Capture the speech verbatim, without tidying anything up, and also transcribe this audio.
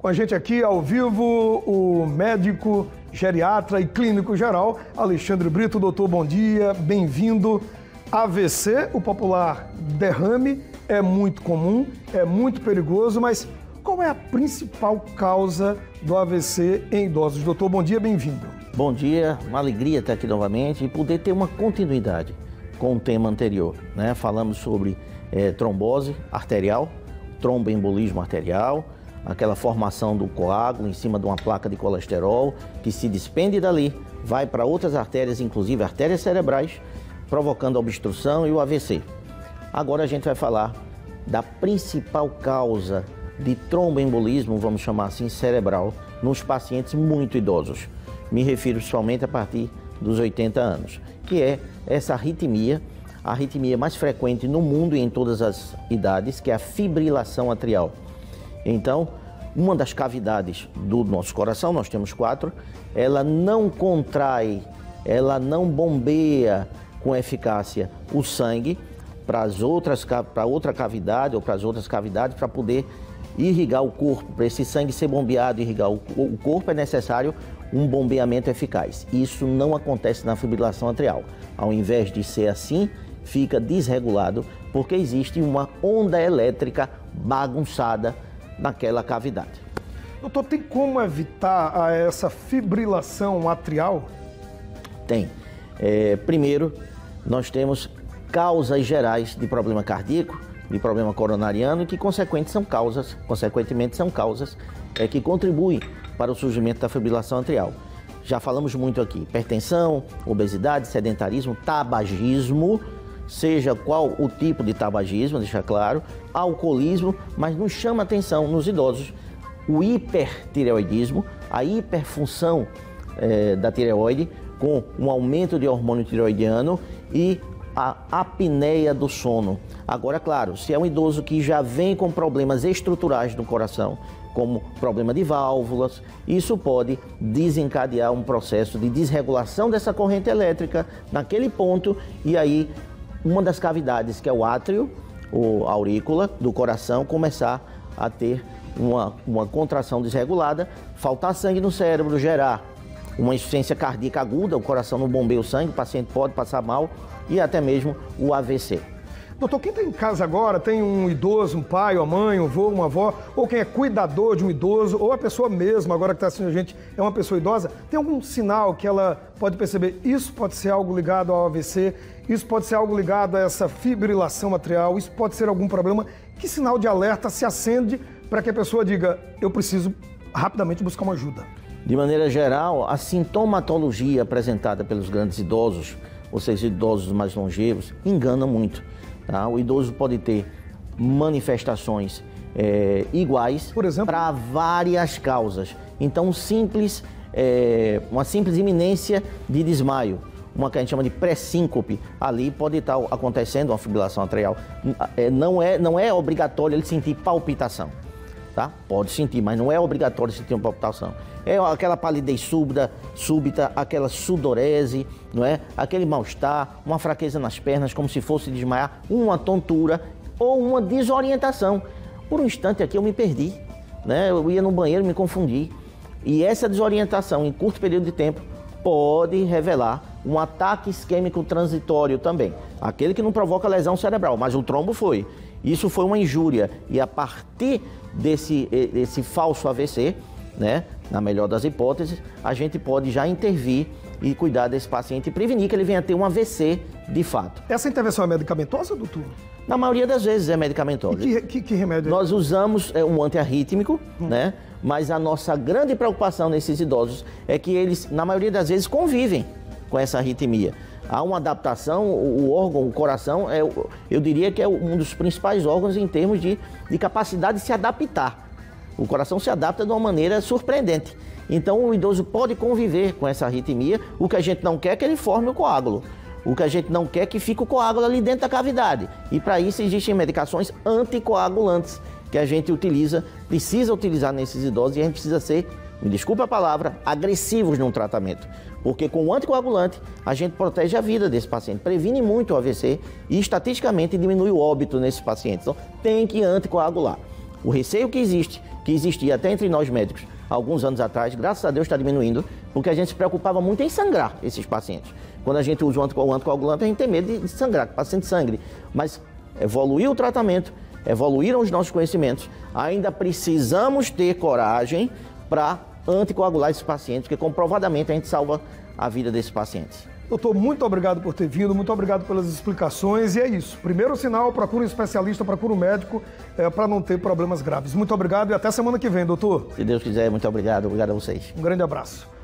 Com a gente aqui ao vivo, o médico, geriatra e clínico geral, Alexandre Brito. Doutor, bom dia, bem-vindo. A V C, o popular derrame, é muito comum, é muito perigoso, mas qual é a principal causa do A V C em idosos? Doutor, bom dia, bem-vindo. Bom dia, uma alegria estar aqui novamente e poder ter uma continuidade com o tema anterior, né? Falamos sobre é, trombose arterial, tromboembolismo arterial, aquela formação do coágulo em cima de uma placa de colesterol que se despende dali, vai para outras artérias, inclusive artérias cerebrais, provocando obstrução e o A V C. Agora a gente vai falar da principal causa de tromboembolismo, vamos chamar assim, cerebral, nos pacientes muito idosos. Me refiro somente a partir dos oitenta anos, que é essa arritmia, a arritmia mais frequente no mundo e em todas as idades, que é a fibrilação atrial. Então, uma das cavidades do nosso coração, nós temos quatro, ela não contrai, ela não bombeia com eficácia o sangue para as outras, para outra cavidade ou para as outras cavidades para poder irrigar o corpo. Para esse sangue ser bombeado e irrigar o, o corpo é necessário um bombeamento eficaz. Isso não acontece na fibrilação atrial. Ao invés de ser assim, fica desregulado porque existe uma onda elétrica bagunçada naquela cavidade. Doutor, tem como evitar essa fibrilação atrial? Tem. É, primeiro, nós temos causas gerais de problema cardíaco, de problema coronariano, que consequentemente são causas, consequentemente são causas é, que contribuem para o surgimento da fibrilação atrial. Já falamos muito aqui: hipertensão, obesidade, sedentarismo, tabagismo, seja qual o tipo de tabagismo, deixa claro, alcoolismo, mas nos chama atenção nos idosos o hipertireoidismo, a hiperfunção é, da tireoide, com um aumento de hormônio tireoidiano e a apneia do sono. Agora, claro, se é um idoso que já vem com problemas estruturais no coração, como problema de válvulas, isso pode desencadear um processo de desregulação dessa corrente elétrica naquele ponto, e aí uma das cavidades, que é o átrio, ou aurícula do coração, começar a ter uma, uma contração desregulada, faltar sangue no cérebro, gerar uma insuficiência cardíaca aguda, o coração não bombeia o sangue, o paciente pode passar mal e até mesmo o A V C. Doutor, quem está em casa agora, tem um idoso, um pai, uma mãe, um avô, uma avó, ou quem é cuidador de um idoso, ou a pessoa mesma agora que está assistindo a gente é uma pessoa idosa, tem algum sinal que ela pode perceber? Isso pode ser algo ligado ao A V C, isso pode ser algo ligado a essa fibrilação atrial, isso pode ser algum problema? Que sinal de alerta se acende para que a pessoa diga: eu preciso rapidamente buscar uma ajuda? De maneira geral, a sintomatologia apresentada pelos grandes idosos, ou seja, idosos mais longevos, engana muito. Tá? O idoso pode ter manifestações é, iguais para várias causas. Então, simples, é, uma simples iminência de desmaio, uma que a gente chama de pré-síncope, ali pode estar acontecendo uma fibrilação atrial. É, não, é, não é obrigatório ele sentir palpitação. Tá? Pode sentir, mas não é obrigatório sentir uma palpitação. É aquela palidez súbita, súbita, aquela sudorese, não é? Aquele mal-estar, uma fraqueza nas pernas, como se fosse desmaiar, uma tontura ou uma desorientação. Por um instante aqui eu me perdi, né? Eu ia no banheiro, me confundi. E essa desorientação em curto período de tempo pode revelar um ataque isquêmico transitório também. Aquele que não provoca lesão cerebral, mas o trombo foi. Isso foi uma injúria e a partir desse, desse falso A V C, né, na melhor das hipóteses, a gente pode já intervir e cuidar desse paciente e prevenir que ele venha a ter um A V C de fato. Essa intervenção é medicamentosa, doutor? Na maioria das vezes é medicamentosa. E que, que, que remédio? Nós usamos é, um antiarrítmico, hum. né, mas a nossa grande preocupação nesses idosos é que eles, na maioria das vezes, convivem com essa arritmia. Há uma adaptação, o órgão, o coração, é, eu diria que é um dos principais órgãos em termos de, de capacidade de se adaptar. O coração se adapta de uma maneira surpreendente. Então o idoso pode conviver com essa arritmia. O que a gente não quer é que ele forme o coágulo. O que a gente não quer é que fique o coágulo ali dentro da cavidade. E para isso existem medicações anticoagulantes que a gente utiliza, precisa utilizar nesses idosos, e a gente precisa ser, me desculpe a palavra, agressivos no tratamento. Porque com o anticoagulante a gente protege a vida desse paciente, previne muito o A V C e estatisticamente diminui o óbito nesses pacientes. Então tem que anticoagular. O receio que existe, que existia até entre nós médicos alguns anos atrás, graças a Deus está diminuindo, porque a gente se preocupava muito em sangrar esses pacientes. Quando a gente usa o anticoagulante, a gente tem medo de sangrar, que o paciente sangre. Mas evoluiu o tratamento, evoluíram os nossos conhecimentos, ainda precisamos ter coragem para anticoagular esses pacientes, porque comprovadamente a gente salva a vida desses pacientes. Doutor, muito obrigado por ter vindo, muito obrigado pelas explicações e é isso. Primeiro sinal, procura um especialista, procura um médico é, para não ter problemas graves. Muito obrigado e até semana que vem, doutor. Se Deus quiser, muito obrigado. Obrigado a vocês. Um grande abraço.